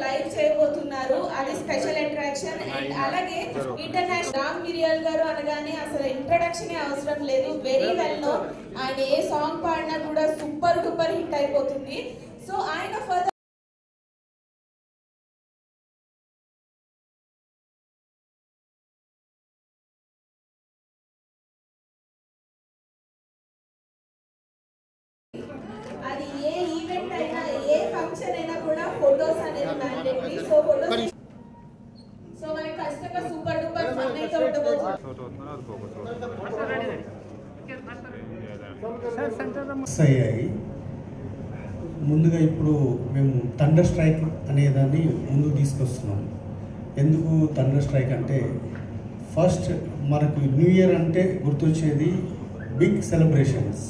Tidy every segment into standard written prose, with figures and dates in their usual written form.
Live చేయబోతున్నారు. అది special attraction. And అలాగే ఇంటర్నేషనల్ రామ్ మిరియాల్ గారు అనగానే అసలు ఇంట్రడక్షన్ అవసరం లేదు, వెరీ వెల్ నోన్. ఆయన ఏ సాంగ్ పాడినా కూడా సూపర్ డూపర్ హిట్ అయిపోతుంది. సో ఆయన ఫర్దర్ అది ఏ ఈవెంట్ అయినా ఏ ఫంక్షన్ అయినా కూడా ఫోటోస్ అనేది మ్యాండేటరీ. సో ఫోటోస్ సో మనకి ఖచ్చితంగా సూపర్ డూపర్ ఫన్ అయితే ఉండబోతుంది. ముందుగా ఇప్పుడు మేము థండర్ స్ట్రైక్ అనేదాన్ని ముందుకు తీసుకొస్తున్నాం. ఎందుకు థండర్ స్ట్రైక్ అంటే ఫస్ట్ మనకు న్యూ ఇయర్ అంటే గుర్తొచ్చేది బిగ్ సెలబ్రేషన్స్.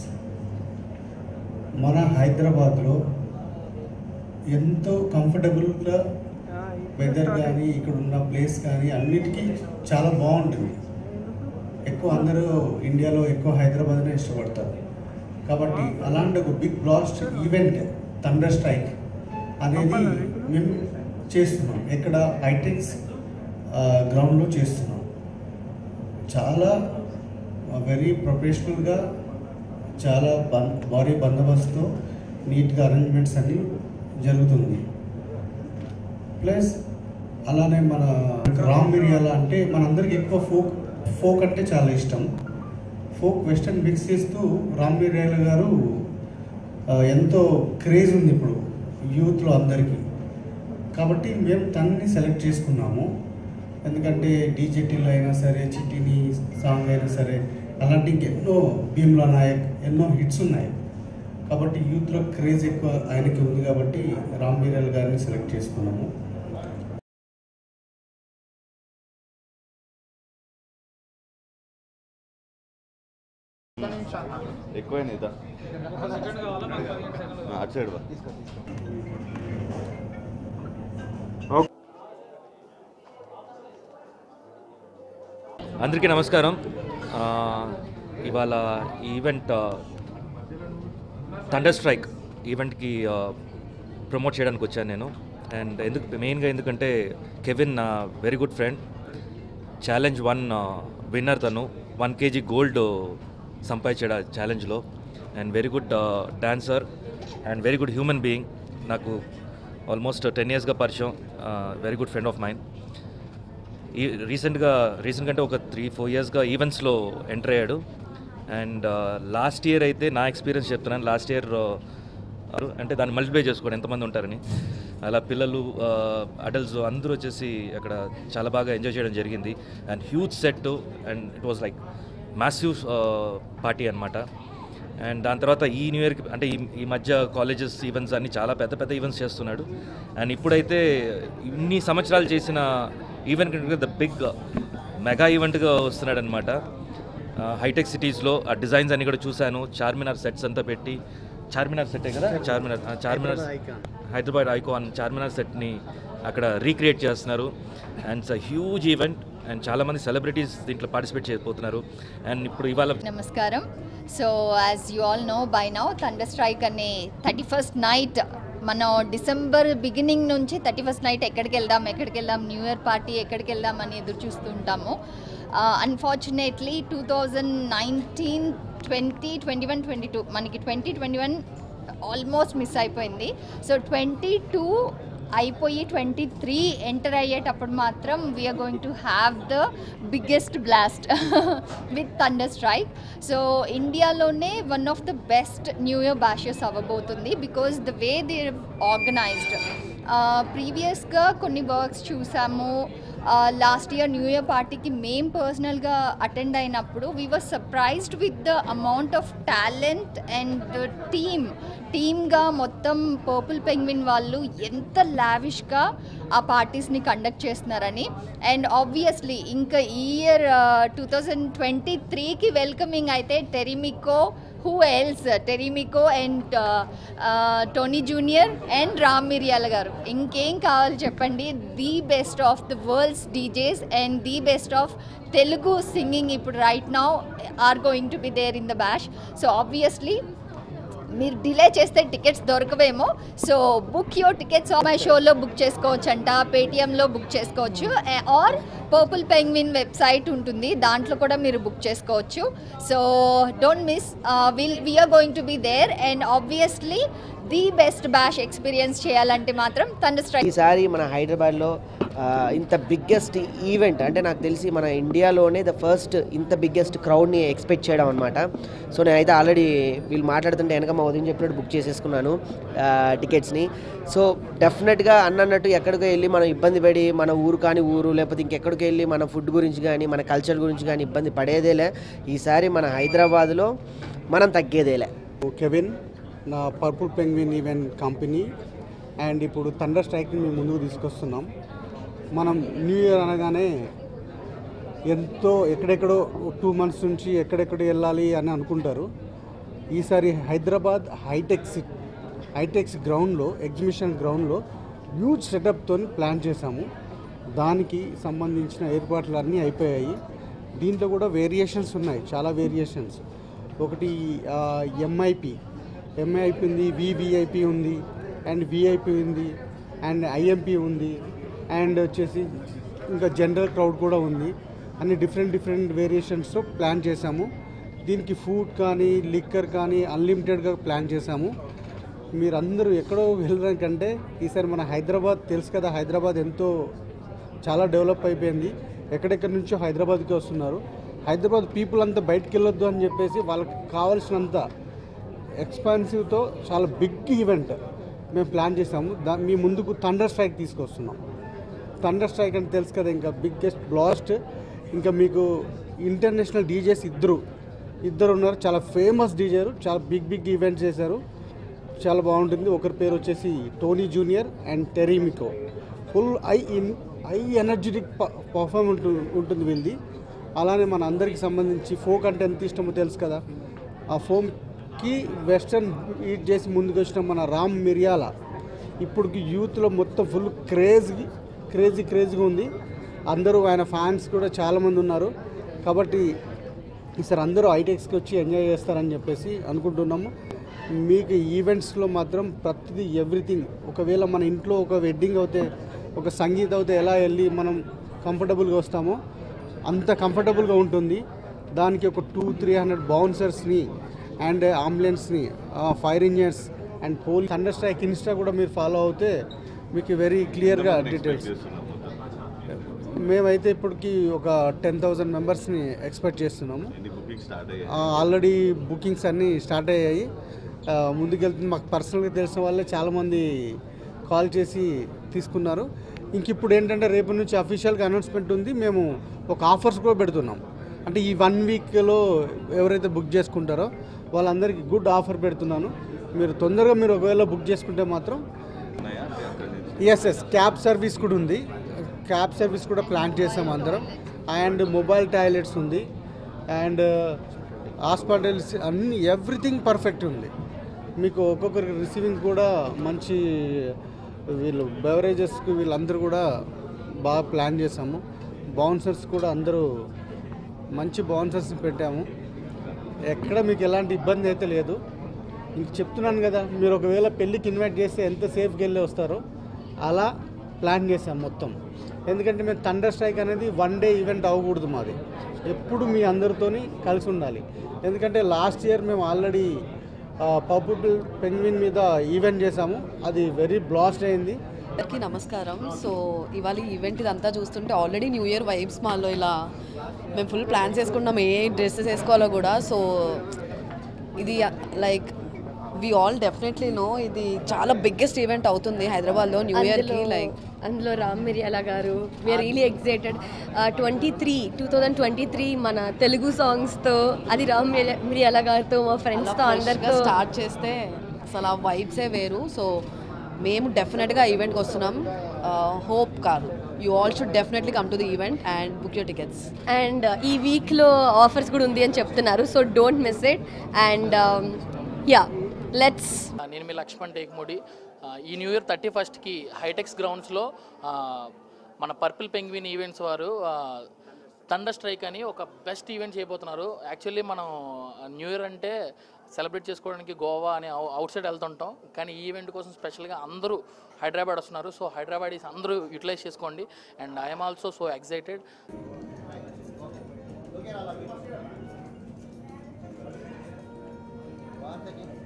మన హైదరాబాద్లో ఎంతో కంఫర్టబుల్గా వెదర్ కానీ ఇక్కడ ఉన్న ప్లేస్ కానీ అన్నిటికీ చాలా బాగుంటుంది. ఎక్కువ అందరూ ఇండియాలో ఎక్కువ హైదరాబాద్నే ఇష్టపడతారు. కాబట్టి అలాంటి ఒక big blast event thunder strike అనేది మేము చేస్తున్నాం. ఎక్కడ హైటెక్స్ గ్రౌండ్లో చేస్తున్నాం. చాలా వెరీ ప్రొఫెషనల్గా చాలా భారీ బందోబస్తుతో నీట్గా అరేంజ్మెంట్స్ అన్నీ జరుగుతుంది. ప్లస్ అలానే మన రామ్ మిరియాల అంటే మనందరికీ ఎక్కువ ఫోక్ అంటే చాలా ఇష్టం. ఫోక్ వెస్టర్న్ మిక్స్ చేస్తూ రామ్ మిరియాల గారు ఎంతో క్రేజ్ ఉంది ఇప్పుడు యూత్లో అందరికీ. కాబట్టి మేము తనని సెలెక్ట్ చేసుకున్నాము. ఎందుకంటే డీజేటీలో అయినా సరే, చిట్టిని సాంగ్ అయినా సరే, అలాంటి ఎన్నో భీమ్లా నాయక్ ఎన్నో హిట్స్ ఉన్నాయి. కాబట్టి యూత్లో క్రేజ్ ఎక్కువ ఆయనకి ఉంది కాబట్టి రామ్ మిరియాల గారిని సెలెక్ట్ చేసుకున్నాము. ఎక్కువైనా ఇదా అటు సైడ్ అందరికీ నమస్కారం. ఇవాళ ఈవెంట్ థండర్ స్ట్రైక్ ఈవెంట్కి ప్రమోట్ చేయడానికి వచ్చాను నేను. అండ్ ఎందుకంటే కెవిన్ నా very good friend, challenge 1 winner. తను 1 kg గోల్డ్ సంపాదించాడు ఆ ఛాలెంజ్లో. And very good dancer and very good human being. నాకు ఆల్మోస్ట్ 10 yearsగా పరిచయం. Very good friend of mine. రీసెంట్గా అంటే ఒక 3-4 yearsగా ఈవెంట్స్లో ఎంటర్ అయ్యాడు. అండ్ లాస్ట్ ఇయర్ అయితే నా ఎక్స్పీరియన్స్ చెప్తున్నాను. లాస్ట్ ఇయర్ అంటే దాన్ని మల్టిప్లై చేసుకోండి ఎంతమంది ఉంటారని. అలా పిల్లలు, అడల్ట్స్ అందరూ వచ్చేసి అక్కడ చాలా బాగా ఎంజాయ్ చేయడం జరిగింది. And huge set and it was like massive party అనమాట. అండ్ దాని తర్వాత ఈ న్యూ ఇయర్కి అంటే ఈ మధ్య కాలేజెస్ ఈవెంట్స్ అన్నీ చాలా పెద్ద పెద్ద ఈవెంట్స్ చేస్తున్నాడు. అండ్ ఇప్పుడైతే ఇన్ని సంవత్సరాలు చేసిన ఈవెంట్ ద బిగ్ మెగా ఈవెంట్గా వస్తున్నాడు అనమాట. హైటెక్ సిటీస్లో ఆ డిజైన్స్ అన్ని కూడా చూశాను. చార్మినార్ సెట్స్ అంతా పెట్టి, చార్మినార్ సెట్టే కదా, చార్మినార్ హైదరాబాద్ ఐకాన్ చార్మినార్ సెట్ని అక్కడ రీక్రియేట్ చేస్తున్నారు. And it's a huge event and చాలామంది సెలబ్రిటీస్ దీంట్లో పార్టిసిపేట్ చేయబోతున్నారు. అండ్ ఇప్పుడు ఇవాళ నమస్కారం. So as you all know by now, thunder strike అనే 31st నైట్ మనం డిసెంబర్ బిగినింగ్ నుంచి 31st నైట్ ఎక్కడికి వెళ్దాం, న్యూ ఇయర్ పార్టీ ఎక్కడికి వెళ్దాం అని ఎదురు చూస్తూ ఉంటాము. అన్ఫార్చునేట్లీ 2019, 20, 21, 22 మనకి 2021 ఆల్మోస్ట్ మిస్ అయిపోయింది. సో 22 అయిపోయి 23 ఎంటర్ అయ్యేటప్పుడు మాత్రం we're going to have the biggest blast with thunder strike. So ఇండియాలోనే one of the best new year bashes అవ్వబోతుంది. Because the way they organised, ప్రీవియస్గా కొన్ని వర్క్స్ చూసాము. లాస్ట్ ఇయర్ న్యూ ఇయర్ పార్టీకి మేము పర్సనల్గా అటెండ్ అయినప్పుడు we were surprised with the amount of talent and టీమ్గా మొత్తం పర్పుల్ పెంగ్విన్ వాళ్ళు ఎంత లావిష్గా ఆ పార్టీస్ని కండక్ట్ చేస్తున్నారని. అండ్ ఆబ్వియస్లీ ఇంకా ఈ ఇయర్ 2023కి వెల్కమింగ్ అయితే టెరిమికో, who else, టెరిమికో and Tony Junior and Ram Miriyala గారు. ఇంకేం కావాలి చెప్పండి. The best of the world's DJs and the best of Telugu singing ఇప్పుడు right now are going to be there in the bash. So obviously మీరు డిలే చేస్తే టికెట్స్ దొరకవేమో. So book your tickets మై షోలో బుక్ చేసుకోవచ్చు అంట, పేటిఎంలో బుక్ చేసుకోవచ్చు, ఆర్ పర్పుల్ పెంగ్విన్ వెబ్సైట్ ఉంటుంది, దాంట్లో కూడా మీరు బుక్ చేసుకోవచ్చు. So don't miss, we're going to be there. And obviously the best bash experience చేయాలంటే మాత్రం థండర్ స్ట్రైక్. ఈసారి మన హైదరాబాద్లో ఇంత బిగ్గెస్ట్ ఈవెంట్ అంటే నాకు తెలిసి మన ఇండియాలోనే ద ఫస్ట్ ఇంత బిగ్గెస్ట్ క్రౌడ్ని ఎక్స్పెక్ట్ చేయడం అనమాట. సో నేనైతే ఆల్రెడీ వీళ్ళు మాట్లాడుతుంటే వెనక మా ఉదయం చెప్పినట్టు బుక్ చేసేసుకున్నాను టికెట్స్ని. సో డెఫినెట్గా అన్నట్టు ఎక్కడికి వెళ్ళి మనం ఇబ్బంది పడి మన ఊరు కాని ఊరు లేకపోతే ఇంకెక్కడికి వెళ్ళి మన ఫుడ్ గురించి కానీ మన కల్చర్ గురించి కానీ ఇబ్బంది పడేదేలే. ఈసారి మన హైదరాబాద్లో మనం తగ్గేదేలే. కెవిన్, నా Purple Penguin event company and ఇప్పుడు థండర్ స్ట్రైక్ని మేము ముందుకు తీసుకొస్తున్నాం. మనం న్యూ ఇయర్ అనగానే ఎంతో ఎక్కడెక్కడో 2 months నుంచి ఎక్కడెక్కడ వెళ్ళాలి అని అనుకుంటారు. ఈసారి హైదరాబాద్ హైటెక్స్ గ్రౌండ్లో, ఎగ్జిబిషన్ గ్రౌండ్లో హ్యూజ్ సెటప్తో ప్లాన్ చేశాము. దానికి సంబంధించిన ఏర్పాట్లు అన్నీ అయిపోయాయి. దీంట్లో కూడా వేరియేషన్స్ ఉన్నాయి, చాలా వేరియేషన్స్. ఒకటి ఎంఐపి ఉంది, వివిఐపి ఉంది, అండ్ విఐపి ఉంది, అండ్ ఐఎంపి ఉంది, అండ్ వచ్చేసి ఇంకా జనరల్ క్రౌడ్ కూడా ఉంది. అన్ని డిఫరెంట్ వేరియేషన్స్తో ప్లాన్ చేశాము. దీనికి ఫుడ్ కానీ లిక్కర్ కానీ అన్లిమిటెడ్గా ప్లాన్ చేశాము. మీరందరూ ఎక్కడో వెళ్ళడానికంటే ఈసారి మన హైదరాబాద్ తెలుసు కదా, హైదరాబాద్ ఎంతో చాలా డెవలప్ అయిపోయింది. ఎక్కడెక్కడి నుంచో హైదరాబాద్కి వస్తున్నారు. హైదరాబాద్ పీపుల్ అంతా బయటకు వెళ్ళొద్దు అని చెప్పేసి వాళ్ళకి కావాల్సినంత ఎక్స్పాన్సివ్తో చాలా బిగ్ ఈవెంట్ మేము ప్లాన్ చేసాము. మీ ముందుకు థండర్ స్ట్రైక్ తీసుకొస్తున్నాం. థండర్ స్ట్రైక్ అంటే తెలుసు కదా, ఇంకా బిగ్గెస్ట్ బ్లాస్ట్. ఇంకా మీకు ఇంటర్నేషనల్ డీజేస్ ఇద్దరు ఉన్నారు, చాలా ఫేమస్ డీజేలు, చాలా బిగ్ ఈవెంట్స్ చేశారు, చాలా బాగుంటుంది. ఒకరి పేరు వచ్చేసి టోనీ జూనియర్ అండ్ టెరీమికో. ఫుల్ హై ఎనర్జెటిక్ పర్ఫార్మ్ ఉంటుంది వీళ్ళది. అలానే మన అందరికి సంబంధించి ఫోక్ అంటే ఎంత ఇష్టమో తెలుసు కదా, ఆ ఫోక్కి వెస్టర్న్ ఈట్ చేసి ముందుకు వచ్చిన మన రామ్ మిరియాల ఇప్పటికి యూత్లో మొత్తం ఫుల్ క్రేజీగా ఉంది. అందరూ ఆయన ఫ్యాన్స్ కూడా చాలామంది ఉన్నారు. కాబట్టి ఈసారి అందరూ హైటెక్స్కి వచ్చి ఎంజాయ్ చేస్తారని చెప్పేసి అనుకుంటున్నాము. మీకు ఈవెంట్స్లో మాత్రం ప్రతిదీ ఎవ్రీథింగ్, ఒకవేళ మన ఇంట్లో ఒక వెడ్డింగ్ అవుతే, ఒక సంగీతం అవుతే ఎలా వెళ్ళి మనం కంఫర్టబుల్గా వస్తామో అంత కంఫర్టబుల్గా ఉంటుంది. దానికి ఒక 200-300 బౌన్సర్స్ని అండ్ అంబులెన్స్ని, fire engineers and police. Thunder strike insta కూడా మీరు ఫాలో అవుతే మీకు వెరీ క్లియర్గా డీటెయిల్స్. మేమైతే ఇప్పటికి ఒక 10,000 మెంబర్స్ని ఎక్స్పెక్ట్ చేస్తున్నాము. ఆల్రెడీ బుకింగ్స్ అన్నీ స్టార్ట్ అయ్యాయి. ముందుకెళ్తుంది. మాకు పర్సనల్గా తెలిసిన వాళ్ళే చాలామంది కాల్ చేసి తీసుకున్నారు. ఇంక ఇప్పుడు ఏంటంటే రేపు నుంచి అఫీషియల్గా అనౌన్స్మెంట్ ఉంది. మేము ఒక ఆఫర్స్ కూడా పెడుతున్నాం. అంటే ఈ 1 weekలో ఎవరైతే బుక్ చేసుకుంటారో వాళ్ళందరికీ గుడ్ ఆఫర్ పెడుతున్నాను. మీరు తొందరగా మీరు ఒకవేళ బుక్ చేసుకుంటే మాత్రం ఎస్ క్యాబ్ సర్వీస్ కూడా ఉంది. క్యాబ్ సర్వీస్ కూడా ప్లాన్ చేసాం అందరం. అండ్ మొబైల్ టాయిలెట్స్ ఉంది, అండ్ హాస్పిటల్స్ అన్ని ఎవ్రీథింగ్ పర్ఫెక్ట్ ఉంది. మీకు ఒక్కొక్కరికి రిసీవింగ్ కూడా మంచి, వీళ్ళు బెవరేజెస్కి వీళ్ళందరూ కూడా బాగా ప్లాన్ చేసాము. బౌన్సర్స్ కూడా అందరూ మంచి బౌన్సర్స్ పెట్టాము. ఎక్కడ మీకు ఎలాంటి ఇబ్బంది అయితే లేదు. ఇంక చెప్తున్నాను కదా, మీరు ఒకవేళ పెళ్ళికి ఇన్వైట్ చేస్తే ఎంత సేఫ్గా వెళ్ళి వస్తారో అలా ప్లాన్ చేసాం మొత్తం. ఎందుకంటే మేము థండర్ స్ట్రైక్ అనేది 1 day ఈవెంట్ అవ్వకూడదు, మాది ఎప్పుడు మీ అందరితోని కలిసి ఉండాలి. ఎందుకంటే లాస్ట్ ఇయర్ మేము ఆల్రెడీ పర్పుల్ పెంగ్విన్ మీద ఈవెంట్ చేసాము, అది వెరీ బ్లాస్ట్ అయింది. అందరికీ నమస్కారం. సో ఇవాళ ఈవెంట్ ఇదంతా చూస్తుంటే ఆల్రెడీ న్యూ ఇయర్ వైబ్స్ మాలో ఇలా మేము ఫుల్ ప్లాన్స్ వేసుకుంటున్నాం, ఏ డ్రెస్సెస్ వేసుకోవాలో కూడా. సో ఇది like we all definitely know ఇది చాలా బిగ్గెస్ట్ ఈవెంట్ అవుతుంది హైదరాబాద్లో న్యూ ఇయర్కి. లైక్ అందులో రామ్ మిరియాల గారు, వీఆర్ రియలీ ఎక్సైటెడ్. 2023 మన తెలుగు సాంగ్స్తో, అది రామ్ మిరియాల గారితో, మా ఫ్రెండ్స్తో అందరితో స్టార్ట్ చేస్తే అసలు ఆ వైబ్సే వేరు. సో మేము డెఫినెట్గా ఈవెంట్కి వస్తున్నాం. హోప్ కాదు, you all should definitely come to the event and book your tickets. And ఈ వీక్లో ఆఫర్స్ కూడా ఉంది అని చెప్తున్నారు, so don't miss it. And yeah let's. నేను మీ లక్ష్మణ్ టేక్మూడి. ఈ న్యూ ఇయర్ 31st హైటెక్స్ గ్రౌండ్స్లో మన పర్పుల్ పెంగ్విన్ ఈవెంట్స్ వారు థండర్ స్ట్రైక్ అని ఒక బెస్ట్ ఈవెంట్ చేయబోతున్నారు. యాక్చువల్లీ మనం న్యూ ఇయర్ అంటే సెలబ్రేట్ చేసుకోవడానికి గోవా అని అవుట్ సైడ్ వెళ్తుంటాం, కానీ ఈ ఈవెంట్ కోసం స్పెషల్గా అందరూ హైదరాబాద్ వస్తున్నారు. సో హైదరాబాదీస్ అందరూ యూటిలైజ్ చేసుకోండి. And I'm also so excited. Okay.